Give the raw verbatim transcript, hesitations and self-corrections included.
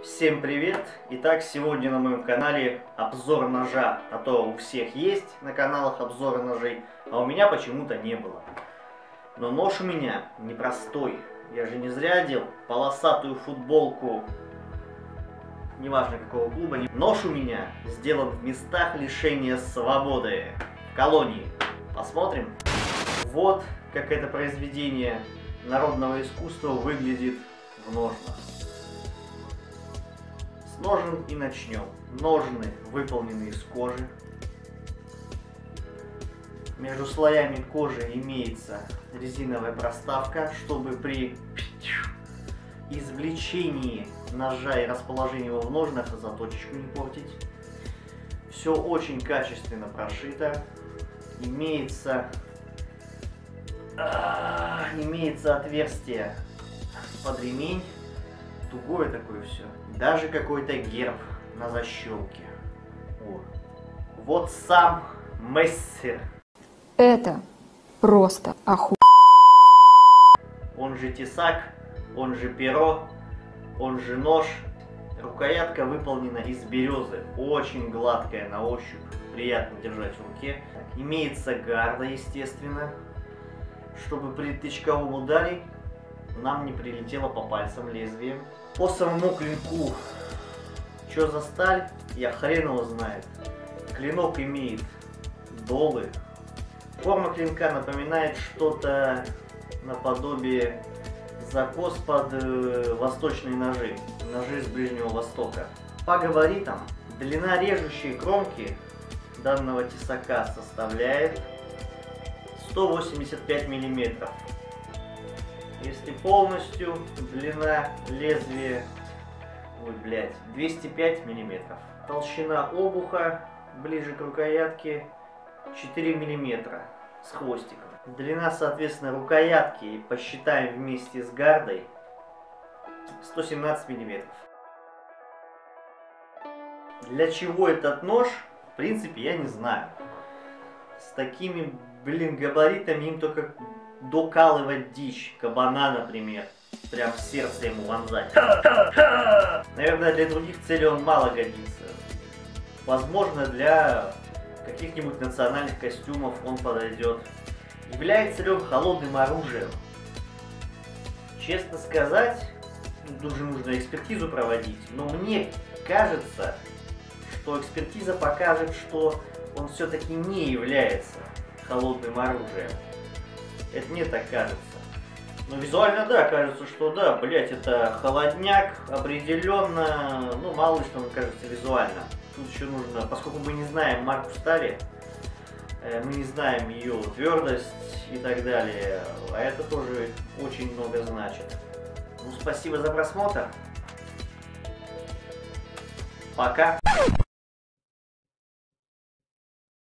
Всем привет! Итак, сегодня на моем канале обзор ножа. А то у всех есть на каналах обзоры ножей, а у меня почему-то не было. Но нож у меня непростой. Я же не зря одел полосатую футболку, неважно какого клуба. Нож у меня сделан в местах лишения свободы, в колонии. Посмотрим. Вот как это произведение народного искусства выглядит в ножнах. С ножен и начнем. Ножны выполнены из кожи. Между слоями кожи имеется резиновая проставка, чтобы при извлечении ножа и расположении его в ножнах заточечку не портить. Все очень качественно прошито. Имеется, а, имеется отверстие под ремень. Тугое такое все. Даже какой-то герб на защелке. О. Вот сам мессер. Это просто оху... Он же тесак, он же перо, он же нож. Рукоятка выполнена из березы. Очень гладкая на ощупь. Приятно держать в руке. Так, имеется гарда, естественно. Чтобы при тычковом ударе нам не прилетело по пальцам лезвием. По самому клинку, что за сталь, я хрен его знает. Клинок имеет долы. Форма клинка напоминает что-то наподобие закос под э, восточные ножи, ножи с Ближнего Востока. По габаритам, длина режущей кромки данного тесака составляет сто восемьдесят пять миллиметров. Если полностью, длина лезвия, ой, блядь, двести пять миллиметров. Толщина обуха ближе к рукоятке четыре миллиметра с хвостиком. Длина, соответственно, рукоятки, посчитаем вместе с гардой, сто семнадцать миллиметров. Для чего этот нож, в принципе, я не знаю. С такими, блин, габаритами им только докалывать дичь, кабана, например, прям в сердце ему вонзать. Наверное, для других целей он мало годится. Возможно, для каких-нибудь национальных костюмов он подойдет. Является ли он холодным оружием? Честно сказать, тут же нужно экспертизу проводить, но мне кажется, что экспертиза покажет, что он все-таки не является холодным оружием. Это мне так кажется. Но визуально, да, кажется, что да, блять, это холодняк, определенно, ну, мало ли что он кажется визуально. Тут еще нужно, поскольку мы не знаем марку стали, мы не знаем ее твердость и так далее, а это тоже очень много значит. Ну, спасибо за просмотр. Пока.